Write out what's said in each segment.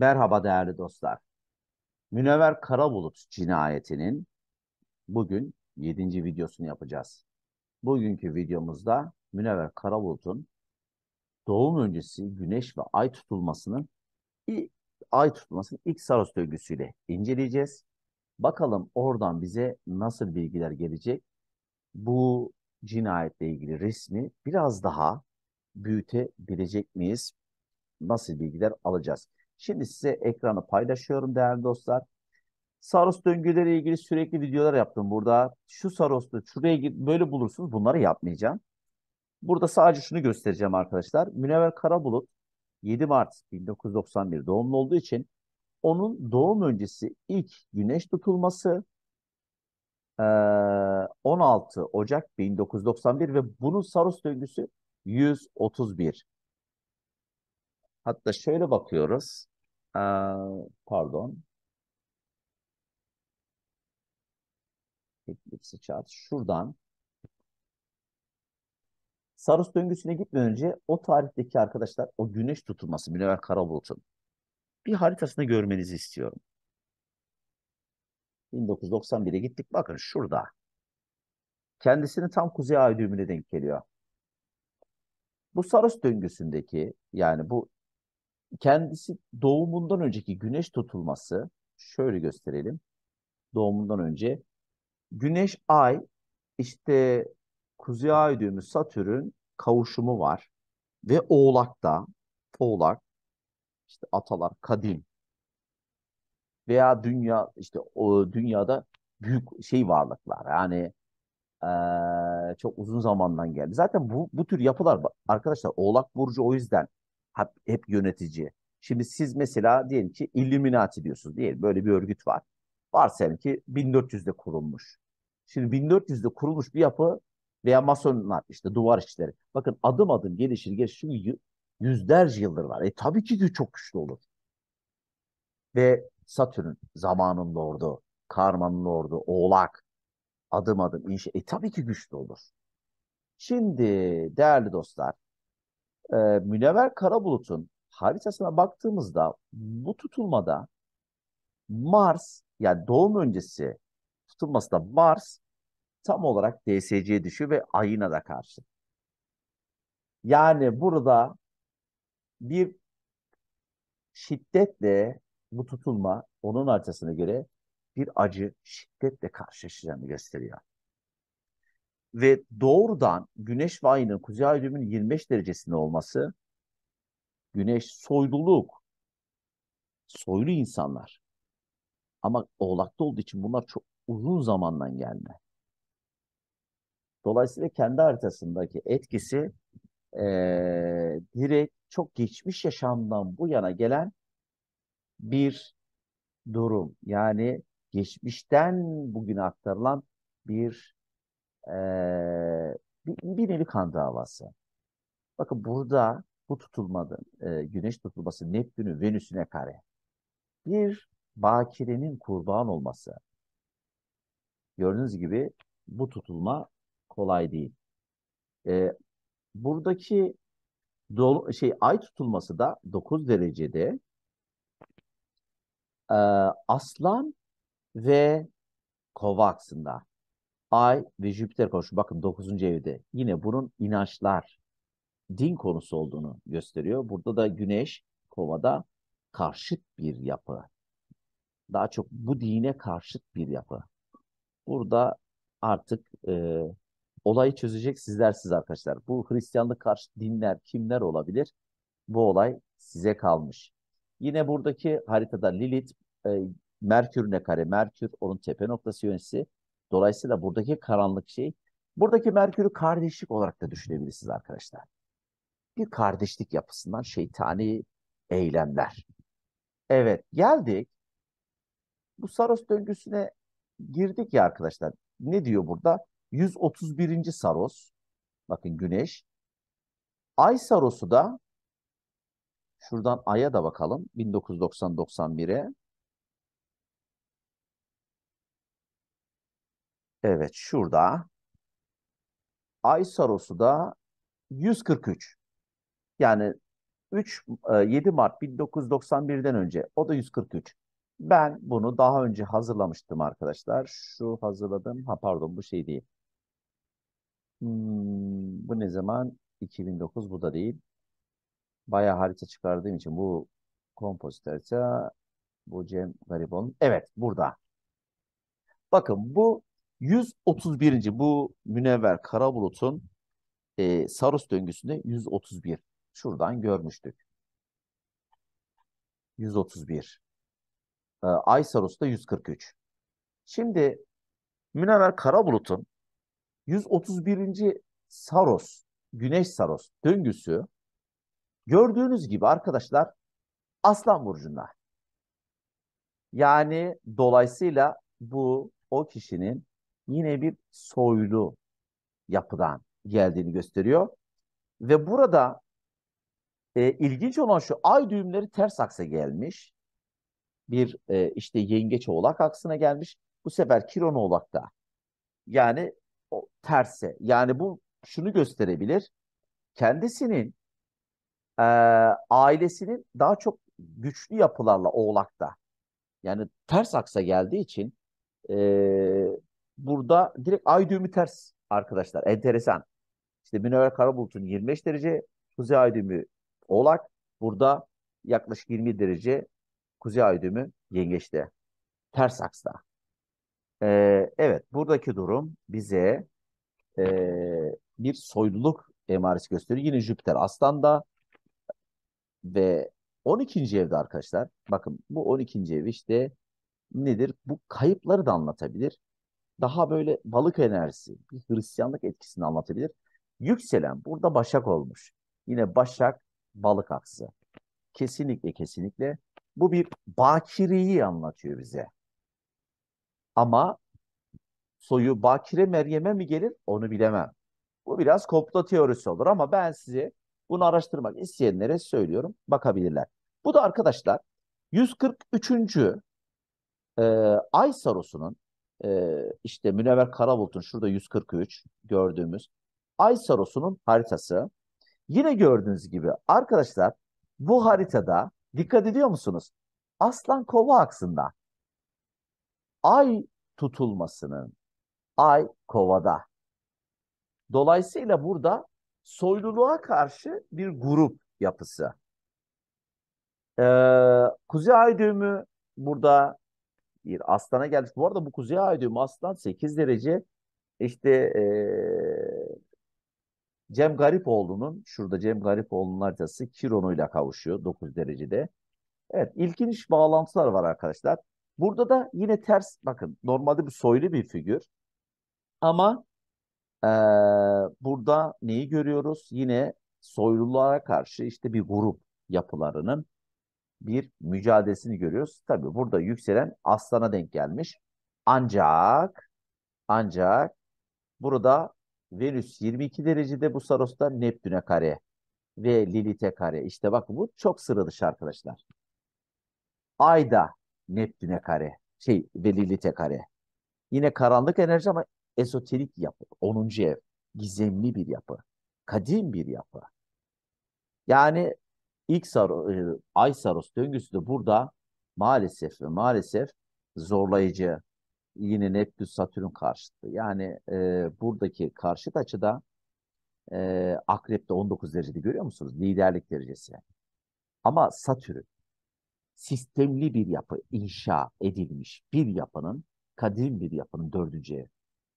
Merhaba değerli dostlar. Münevver Karabulut cinayetinin bugün yedinci videosunu yapacağız. Bugünkü videomuzda Münevver Karabulut'un doğum öncesi güneş ve i- ay tutulmasının ilk Saros döngüsüyle inceleyeceğiz. Bakalım oradan bize nasıl bilgiler gelecek? Bu cinayetle ilgili resmi biraz daha büyütebilecek miyiz? Nasıl bilgiler alacağız? Şimdi size ekranı paylaşıyorum değerli dostlar. Saros döngüleriyle ilgili sürekli videolar yaptım burada. Şu Saros'ta şuraya git böyle bulursunuz. Bunları yapmayacağım. Burada sadece şunu göstereceğim arkadaşlar. Münevver Karabulut 7 Mart 1991 doğumlu olduğu için onun doğum öncesi ilk güneş tutulması 16 Ocak 1991 ve bunun Saros döngüsü 131. Hatta şöyle bakıyoruz. Pardon. Eclipse chart. Şuradan Saros döngüsüne gitmeden önce o tarihteki arkadaşlar o güneş tutulması Münevver Karabulut'un bir haritasını görmenizi istiyorum. 1991'e gittik. Bakın şurada. Kendisini tam kuzey ay düğümüne denk geliyor. Bu Saros döngüsündeki yani bu kendisi doğumundan önceki güneş tutulması şöyle gösterelim. Doğumundan önce güneş ay işte kuzey ay düğümü Satürn kavuşumu var ve Oğlak işte atalar kadim veya dünya işte o dünyada büyük şey varlıklar yani çok uzun zamandan geldi. Zaten bu tür yapılar arkadaşlar Oğlak Burcu o yüzden hep yönetici. Şimdi siz mesela diyelim ki Illuminati diyorsunuz değil böyle bir örgüt var. Varsayalım ki 1400'de kurulmuş. Şimdi 1400'de kurulmuş bir yapı veya masonlar işte duvar işleri. Bakın adım adım gelişir. Çünkü yüzlerce yıldır var. Tabii ki çok güçlü olur. Ve Satürn zamanın lordu, karmanın lordu, oğlak adım adım inşa. Tabii ki güçlü olur. Şimdi değerli dostlar, Münevver Karabulut'un haritasına baktığımızda bu tutulmada Mars yani doğum öncesi tutulmasında Mars tam olarak DSC'ye düşüyor ve Ay'ına da karşı. Yani burada bir şiddetle bu tutulma onun haritasına göre bir acı şiddetle karşılaşacağını gösteriyor. Ve doğrudan Güneş ve Ay'ın kuzey ay düğümünün 25 derecesinde olması, Güneş soyluluk, soylu insanlar. Ama Oğlak'ta olduğu için bunlar çok uzun zamandan gelme. Dolayısıyla kendi haritasındaki etkisi direkt çok geçmiş yaşamdan bu yana gelen bir durum. Yani geçmişten bugüne aktarılan bir bir nevi kan davası. Bakın burada bu tutulmadı. Güneş tutulması Neptün'ü Venüs'üne kare. Bir bakirenin kurban olması. Gördüğünüz gibi bu tutulma kolay değil. E, buradaki ay tutulması da 9 derecede e, Aslan ve Kova aksında. Ay ve Jüpiter koşu. Bakın 9. evde. Yine bunun inançlar, din konusu olduğunu gösteriyor. Burada da Güneş Kova'da karşıt bir yapı. Daha çok bu dine karşıt bir yapı. Burada artık olayı çözecek sizlersiniz arkadaşlar. Bu Hristiyanlık karşı dinler kimler olabilir? Bu olay size kalmış. Yine buradaki haritada Lilith Merkür'üne kare. Merkür onun tepe noktası yöneticisi. Dolayısıyla buradaki karanlık şey buradaki Merkür'ü kardeşlik olarak da düşünebilirsiniz arkadaşlar. Bir kardeşlik yapısından şeytani eylemler. Evet geldik. Bu Saros döngüsüne girdik ya arkadaşlar. Ne diyor burada? 131. Saros. Bakın Güneş. Ay Saros'u da şuradan Ay'a da bakalım. 1990-91'e. Evet şurada. Ay Saros'u da 143. Yani 7 Mart 1991'den önce o da 143. Ben bunu daha önce hazırlamıştım arkadaşlar. Şu hazırladım. Ha pardon bu şey değil. Bu ne zaman? 2009 bu da değil. Bayağı harita çıkardığım için bu kompozit harita, bu Cem Garibol'un. Evet burada. Bakın bu 131. bu Münevver Karabulut'un Saros döngüsünde 131. Şuradan görmüştük. 131. Ay Saros'ta 143. Şimdi Münevver Karabulut'un 131. Saros, Güneş Saros döngüsü gördüğünüz gibi arkadaşlar Aslan Burcu'nda. Yani dolayısıyla bu o kişinin yine bir soylu yapıdan geldiğini gösteriyor. Ve burada ilginç olan şu ay düğümleri ters aksa gelmiş. Bir işte yengeç oğlak aksına gelmiş. Bu sefer Kiron oğlakta. Yani o terse. Yani bu şunu gösterebilir. Kendisinin e, ailesinin daha çok güçlü yapılarla oğlakta. Yani ters aksa geldiği için burada direkt ay düğümü ters arkadaşlar. Enteresan. İşte Münevver Karabulut'un 25 derece kuzey ay düğümü oğlak. Burada yaklaşık 20 derece kuzey ay düğümü yengeçte. Ters aksta. Evet buradaki durum bize bir soyluluk emaresi gösteriyor. Yine Jüpiter Aslan'da ve 12. evde arkadaşlar. Bakın bu 12. ev işte nedir? Bu kayıpları da anlatabilir. Daha böyle balık enerjisi, bir Hristiyanlık etkisini anlatabilir. Yükselen burada Başak olmuş. Yine Başak balık aksı. Kesinlikle kesinlikle bu bir bakireyi anlatıyor bize. Ama soyu Bakire Meryem'e mi gelir onu bilemem. Bu biraz komplo teorisi olur ama ben size bunu araştırmak isteyenlere söylüyorum. Bakabilirler. Bu da arkadaşlar 143. e, Ay Sarosu'nun işte Münevver Karabulut'un şurada 143 gördüğümüz Ay Sarosu'nun haritası. Yine gördüğünüz gibi arkadaşlar bu haritada dikkat ediyor musunuz? Aslan Kova aksında Ay tutulmasının Ay Kova'da. Dolayısıyla burada soyluluğa karşı bir grup yapısı. Kuzey Ay düğümü burada bir aslana gelmiş. Bu arada bu Kuzey Ay düğümü aslan 8 derece. İşte Cem Garipoğlu'nun şurada Cem Garipoğlu'nun haritası Kiron'uyla kavuşuyor 9 derecede. Evet ilginç bağlantılar var arkadaşlar. Burada da yine ters bakın normalde bir soylu bir figür ama Ee, burada neyi görüyoruz? Yine soyluluğa karşı işte bir grup yapılarının bir mücadelesini görüyoruz. Tabii burada yükselen aslana denk gelmiş. Ancak burada Venüs 22 derecede bu Saros'ta Neptün'e kare ve Lilith'e kare. İşte bakın bu çok sıra dışı arkadaşlar. Ayda Neptün'e kare ve Lilith'e kare. Yine karanlık enerji ama esoterik yapı. 10. ev. Gizemli bir yapı. Kadim bir yapı. Yani Ay Saros döngüsü de burada maalesef ve maalesef zorlayıcı. Yine Neptün Satürn karşıtı. Yani buradaki karşıt açıda Akrep'te 19 derecede görüyor musunuz? Liderlik derecesi. Ama Satürn sistemli bir yapı inşa edilmiş bir yapının kadim bir yapının 4. ev.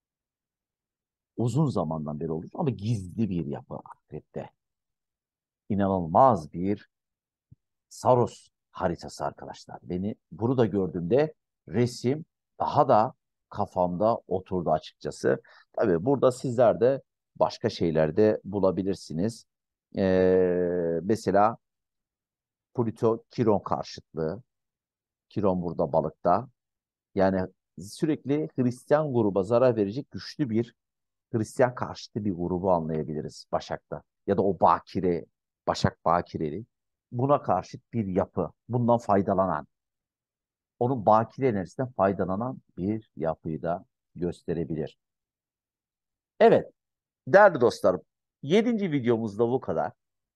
Uzun zamandan beri olur ama gizli bir yapı Akrep'te. İnanılmaz bir Saros haritası arkadaşlar. Beni burada gördüğümde resim daha da kafamda oturdu açıkçası. Tabii burada sizler de başka şeyler de bulabilirsiniz. Mesela Plüto Kiron karşıtlığı. Kiron burada balıkta. Yani sürekli Hristiyan gruba zarar verecek güçlü bir Hristiyan karşıtı bir grubu anlayabiliriz Başak'ta. Ya da o bakire, Başak Bakireli. Buna karşıt bir yapı. Bundan faydalanan, onun bakire enerjisinden faydalanan bir yapıyı da gösterebilir. Evet, değerli dostlarım, 7. videomuzda bu kadar.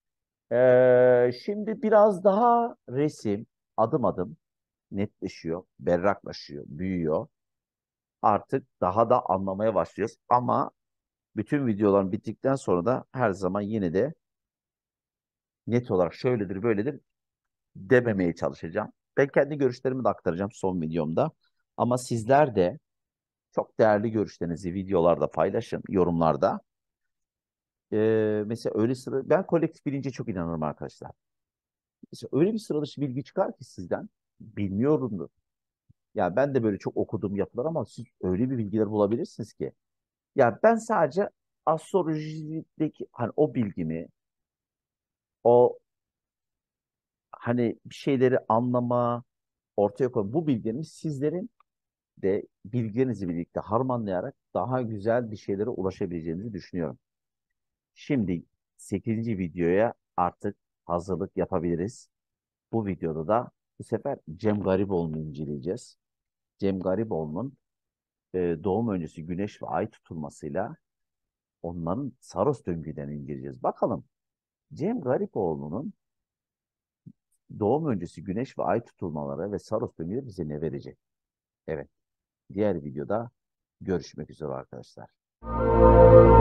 Şimdi biraz daha resim adım adım netleşiyor, berraklaşıyor, büyüyor. Artık daha da anlamaya başlıyoruz. Ama bütün videoların bittikten sonra da her zaman yine de net olarak şöyledir, böyledir dememeye çalışacağım. Ben kendi görüşlerimi de aktaracağım son videomda. Ama sizler de çok değerli görüşlerinizi videolarda paylaşın, yorumlarda. Mesela öyle sıra, ben kolektif bilince çok inanırım arkadaşlar. Mesela öyle bir sıra dışı bilgi çıkar ki sizden, bilmiyorumdur. Ya ben de böyle çok okuduğum yapılar ama siz öyle bir bilgiler bulabilirsiniz ki. Ya ben sadece astrolojideki hani o bilgimi, o hani bir şeyleri anlama, ortaya koyma, bu bilgilerimi sizlerin de bilgilerinizle birlikte harmanlayarak daha güzel bir şeylere ulaşabileceğinizi düşünüyorum. Şimdi 8. videoya artık hazırlık yapabiliriz. Bu videoda da bu sefer Cem Garipoğlu'nu inceleyeceğiz. Cem Garipoğlu'nun doğum öncesi güneş ve ay tutulmasıyla onların Saros döngülerini inceleyeceğiz. Bakalım Cem Garipoğlu'nun doğum öncesi güneş ve ay tutulmaları ve Saros döngüleri bize ne verecek? Evet, diğer videoda görüşmek üzere arkadaşlar.